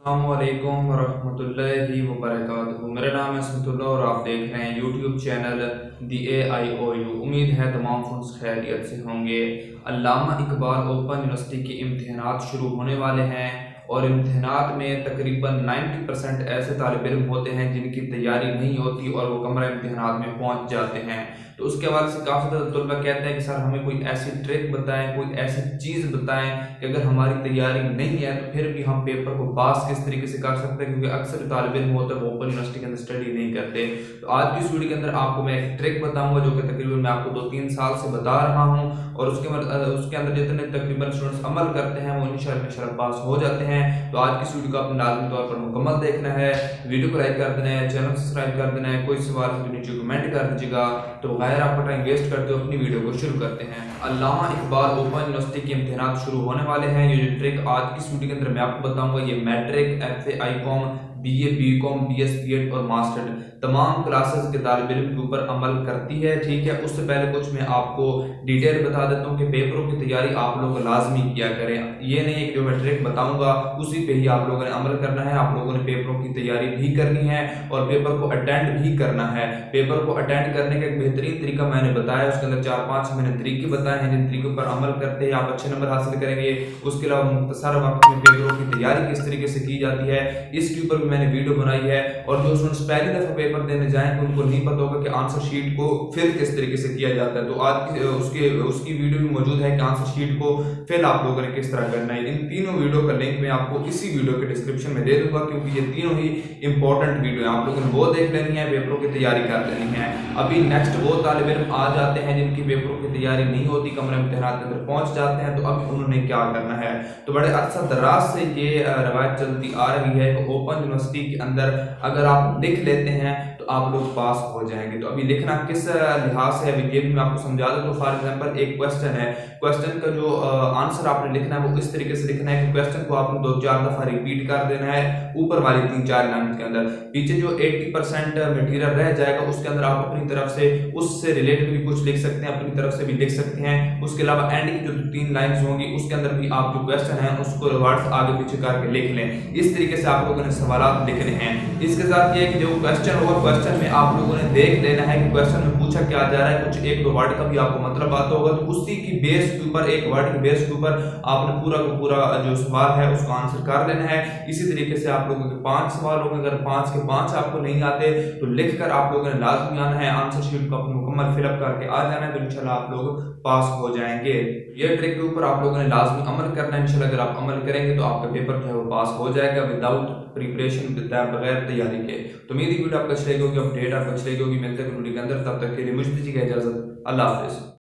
अस्सलामुअलैकुम वरहमतुल्लाहि वबरकातुहू। मेरा नाम है असमतुल्लाह और आप देख रहे हैं यूट्यूब चैनल दी AIOU। उम्मीद है तमाम फ्रेंड्स खैरियत से होंगे। अल्लामा इकबाल ओपन यूनिवर्सिटी के इम्तिहानात शुरू होने वाले हैं और इम्तिहानात में तकरीबन 90% ऐसे तालिब इल्म होते हैं जिनकी तैयारी नहीं होती और वो कमरा इम्तिहानात में पहुंच जाते हैं। तो उसके हवाले से काफ़ी ज़्यादा तलबा कहते हैं कि सर हमें कोई ऐसी ट्रिक बताएं, कोई ऐसी चीज़ बताएं कि अगर हमारी तैयारी नहीं है तो फिर भी हम पेपर को पास किस तरीके से कर सकते हैं, क्योंकि अक्सर तालिब इल्म होते हैं वो ओपन यूनिवर्सिटी के अंदर स्टडी नहीं करते। तो आज की इस वीडियो के अंदर आपको मैं एक ट्रिक बताऊंगा जो कि तकरीबन मैं आपको 2-3 साल से बता रहा हूँ और उसके अंदर जितने तकरीबन स्टूडेंट्स अमल करते हैं वो इंशाल्लाह पास हो जाते हैं। तो आज की इस वीडियो को आपने लाजमी तौर पर मुकम्मल देखना है, वीडियो को लाइक कर देना है, चैनल सब्सक्राइब कर देना है, कोई सवाल है तो नीचे कमेंट कर दीजिएगा। तो बगैर आपका टाइम वेस्ट करते हुए अपनी वीडियो को शुरू करते हैं। अल्लामा इकबाल ओपन यूनिवर्सिटी के इम्तिहानात शुरू होने वाले हैं। ये जो ट्रिक आज की इस वीडियो के अंदर मैं आपको बताऊंगा ये matric, FA, ICOM, BA, BCom, BS, BEd और मास्टर तमाम क्लासेस के तालिब इल्म के ऊपर अमल करती है। ठीक है, उससे पहले कुछ मैं आपको डिटेल बता देता हूँ कि पेपरों की तैयारी आप लोग लाजमी किया करें। ये नहीं है कि जो मैं ट्रिक बताऊंगा उसी पे ही आप लोगों ने अमल करना है, आप लोगों ने पेपरों की तैयारी भी करनी है और पेपर को अटेंड भी करना है। पेपर को अटेंड करने का एक बेहतरीन तरीका मैंने बताया, उसके अंदर 4-5 मैंने तरीके बताए हैं जिन तरीकों पर अमल करते हैं आप अच्छे नंबर हासिल करेंगे। उसके अलावा मुख्तसर वक्त में पेपरों की तैयारी किस तरीके से की जाती है इसके ऊपर भी मैंने वीडियो बनाई है। और जो स्टूडेंट्स पहली दफा पेपर देने जाएंगे उनको नहीं पता होगा कि आंसर शीट को फिल किस तरीके से किया जाता है, तो आज उसकी वीडियो भी मौजूद है कि आंसर शीट को फिल आप लोगों ने किस तरह करना है। इन तीनों वीडियो का लिंक मैं आपको इसी वीडियो के डिस्क्रिप्शन में दे दूंगा, क्योंकि ये तीनों ही इंपॉर्टेंट वीडियो है, आप लोगों ने वो देख लेनी है, पेपरों की तैयारी कर लेनी है। अभी नेक्स्ट वो तालिब इल्म आ जाते हैं जिनकी पेपरों की तैयारी नहीं होती, कमरे इम्तिहानात के अंदर पहुंच जाते हैं, तो अब उन्होंने क्या करना है। तो बड़े अरसा दराज से ये रवायत चलती आ रही है कि ओपन यूनिवर्सिटी के अंदर अगर आप लिख लेते हैं तो आप लोग पास हो जाएंगे। तो अभी लिखना किस लिहाज से अभी ये भी मैं आपको समझा दूं। तो फॉर एग्जांपल एक क्वेश्चन है, क्वेश्चन का जो आंसर आपने लिखना है वो इस तरीके से लिखना है कि क्वेश्चन को आपने 2-4 दफा रिपीट कर देना है ऊपर वाली 3-4 लाइन के अंदर। पीछे जो 80% मटेरियल रह जाएगा उसके अंदर आप अपनी तरफ से उससे रिलेटेड भी कुछ लिख सकते हैं, अपनी तरफ से भी लिख सकते हैं। उसके अलावा एंड की जो 3 लाइन्स होंगी उसके अंदर भी आप जो क्वेश्चन है उसको वर्ड्स आगे पीछे करके लिख लें। इस तरीके से आप लोगों ने सवाल लिखने हैं। इसके साथ ये कि जो क्वेश्चन होगा क्वेश्चन में आप लोगों ने देख लेना है कि क्वेश्चन में पूछा क्या जा रहा है, कुछ 1-2 वर्ड का भी आपको मतलब आता होगा, तो उसी की बेस के ऊपर, एक वर्ड की बेस के ऊपर आपने पूरा का पूरा जो सवाल है उसको आंसर कर लेना है। इसी तरीके से आप लोगों के 5 सवाल होंगे, अगर 5 के 5 आपको नहीं आते तो लिखकर आप लोगों ने लाजमी आना है, आंसर शीट को अपनी मुकम्मल फिलअप करके आ जाना है, तो इंशाल्लाह आप लोग पास हो जाएंगे। ये ट्रिक के ऊपर आप लोगों ने लाजमी अमल करना है। इंशाल्लाह अगर आप अमल करेंगे तो आपका पेपर जो है वो पास हो जाएगा विदाउट प्रिपरेशन, बगैर तैयारी के। तो मेरी वीडियो आपको अच्छी लगी होगी, अपडेट आपको अच्छी लगी होगी। मिलते हैं वीडियो के अंदर, तब तक के लिए मुझे दीजिएगा इजाजत। अल्लाह हाफिज।